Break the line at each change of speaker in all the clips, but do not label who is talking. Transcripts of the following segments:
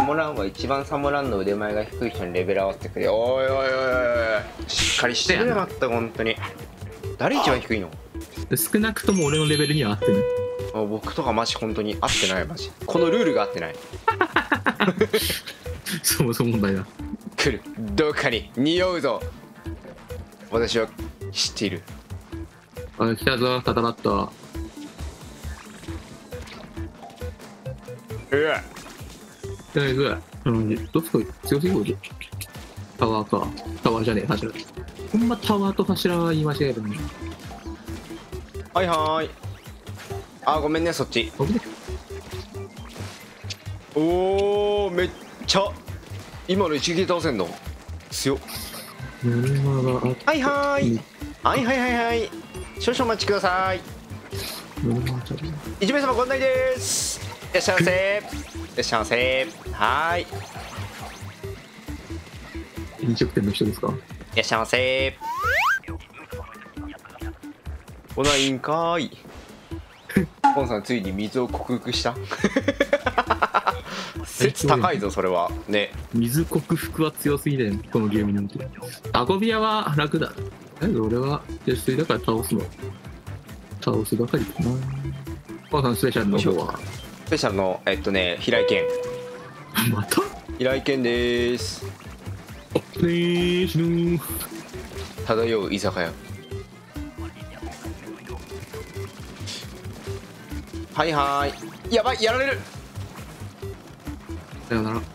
モランは一番サモランの腕前が低い人にレベル合わせてくれ。おいおいおいおいおい、しっかりしてくれまった本当に。誰一番低いの？
少なくとも俺のレベルには合ってる。
僕とかマジ本当に合ってないマジ。このルールが合ってない。
そもそも問題だ。
来る、どっかに匂うぞ。私は知っている。
あ、来たぞ、タタラット。
うわ。
行くわ。どっちか強すぎる。タワーか。タワーじゃねえ、柱。ほんまタワーと柱は言い間違えるね。
はいはーい。あ、ごめんね、そっち。おー、めっちゃ今の一撃で倒せんの強っ。はいはーい。はいはいはいはい。少々お待ちください。一名様ご案内です。いらっしゃいませ。いらっしゃいませ。はーい。
飲食店の人ですか？
いらっしゃいませ。おないんかーい。ポンさんついに水を克服した。説高いぞそれはね。
水克服は強すぎだよ、このゲームにおいて。アゴビアは楽だ。だけど俺は絶水だから倒すばかりかな。ポンさんスペシャルの方は？
スペシャルの平井堅。
また？
平井堅でーす。
死ぬ。
漂う居酒屋。はいはーい。やばい、やられる。
さよなら。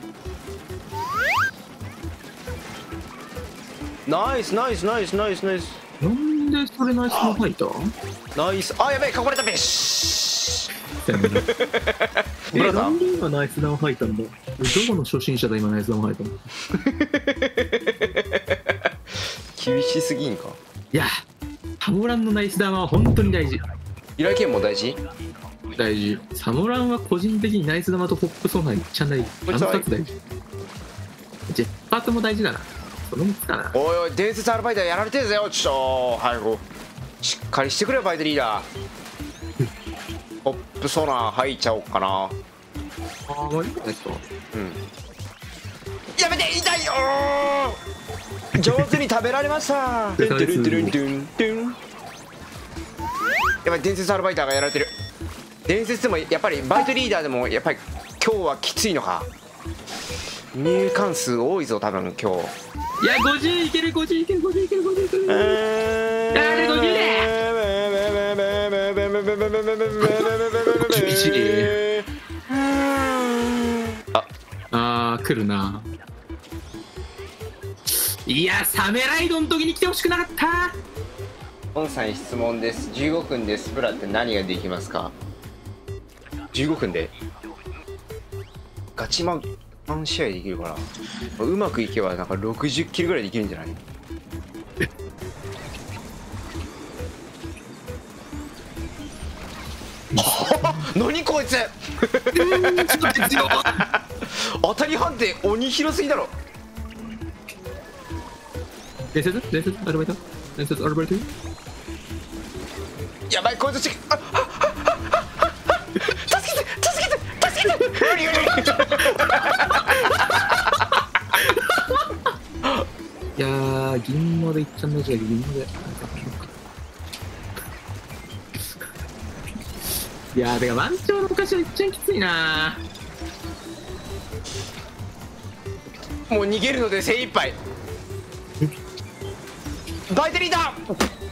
ナイスナイスナイスナイスナイス
なんでそれナイスのファイター？
ナイス。あ、やべえ、囲まれたべし。
さよなら。
ブラザー
なんで今ナイスダウン入ったんだ？どこの初心者だ今ナイスダウン入ったの？
厳しすぎんか。
いや、サモランのナイスダウンは本当に大事。
平井堅も大事。
大事。サモランは個人的にナイス玉とホップソンがめっちゃ大事。あの2つ大事。ジェッパートも大事だな。その3つかな。
おいおい、伝説アルバイトやられてるぜよ。ちょっと早くしっかりしてくれよバイトリーダー。ホップソナー吐いちゃおうかな。
ああ、いいんですか。
うん。やめて、痛いよー。上手に食べられました。トゥントゥルントゥルントゥントゥン。やばい、伝説アルバイターがやられてる。伝説でもやっぱりバイトリーダーでもやっぱり今日はきついのか。入館数多いぞ多分今日。
いや、50いける、50いける、50いける、50いける。あれ、50だ。厳しい。あー、来るな。いや、サメライドの時に来てほしくなかった。
ポンさんに質問です。15分でスプラって何ができますか？15分でガチマン試合できるから、うまくいけばなんか60キルぐらいできるんじゃない？何こいつ当たり判定鬼広すぎだろ。
伝説アルバイト、伝説アルバイト。
やばい、こいつ助けて無理無理。
いやー、銀までいっちゃうんだじゃん、銀まで。いやー、てか満潮の昔は一番きついな
もう逃げるので精一杯。バイトリーダー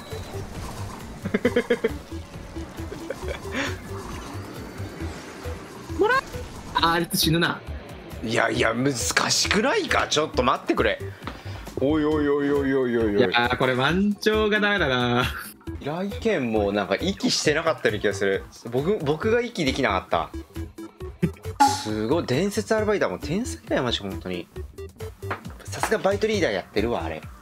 あいつ死ぬな。
いやいや難しくないか。ちょっと待ってくれ。おいおいおいおいおいおいおい。
いやー、これ満潮がダメだな。
平井堅もなんか息してなかったような気がする。僕が息できなかった。すごい。伝説アルバイターも天才だよマジ本当に。さすがバイトリーダーやってるわあれ。